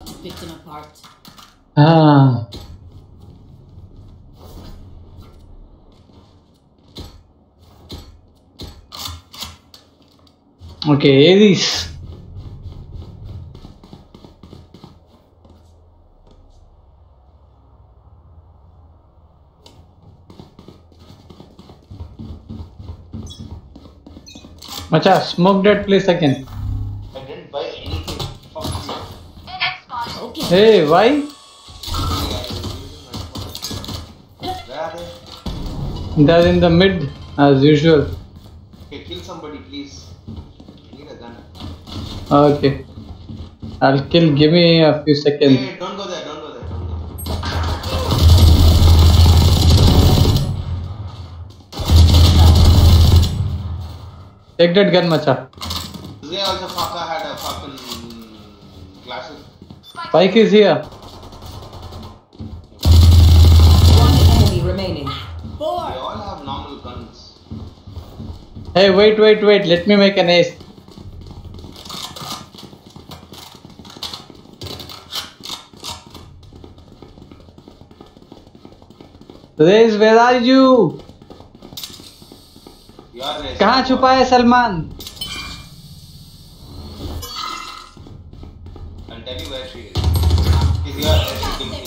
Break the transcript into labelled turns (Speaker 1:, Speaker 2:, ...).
Speaker 1: Pick them apart.
Speaker 2: Ah. Okay, Aries. Macha, smoke that place again.
Speaker 3: I didn't buy anything. Fuck you.
Speaker 1: Okay.
Speaker 2: Hey, why? They're in the mid, as usual.
Speaker 3: Okay, kill somebody, please. I need a gun.
Speaker 2: Okay. I'll kill, give me a few seconds.
Speaker 3: Hey, don't go there, don't go there, don't go there.
Speaker 2: Take that gun, Macha.
Speaker 3: They also fucker had a fucking glasses.
Speaker 2: Spike is here.
Speaker 4: One enemy remaining.
Speaker 3: They all have normal guns.
Speaker 2: Hey, wait. Let me make an ace. Raze, where are you?
Speaker 3: You are racist.
Speaker 2: कहाँ छुपा है Salman?
Speaker 3: I'll tell you where she is. If you are racist, kill me.